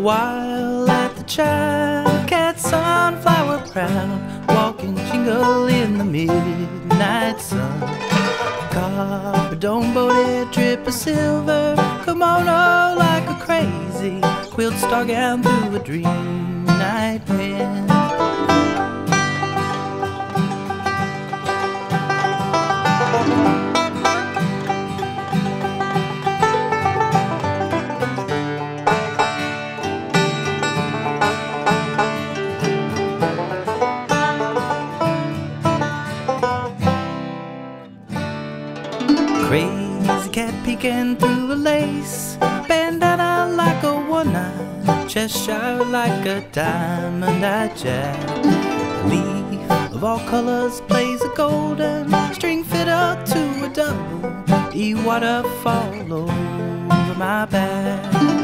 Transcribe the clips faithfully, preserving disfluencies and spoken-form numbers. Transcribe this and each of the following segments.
while at the child cat sunflower proud, walking jingle in the midnight sun. Copper dome boated drip of silver, kimono like a crazy quilt star gown through a dream night wind. Crazy cat peeking through a lace bandana like a one-eye, Cheshire like a diamond-eyed jack. Leaf of all colors plays a golden string fiddle to a double E waterfall over my back.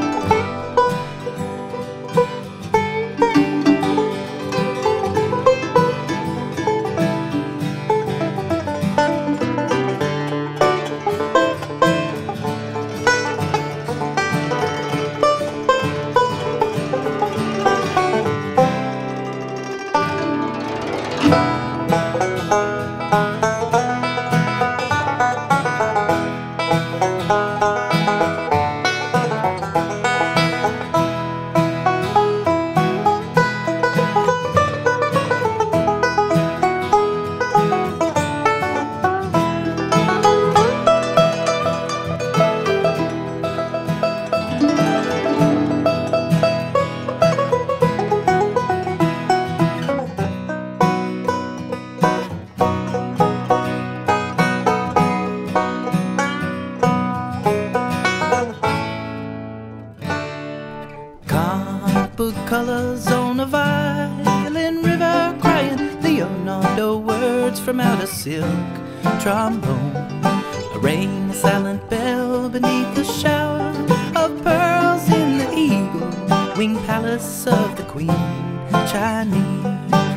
Book colors on a violin river crying Leonardo words from out a silk trombone. A rain, a silent bell beneath the shower of pearls in the eagle winged palace of the Queen Chinese.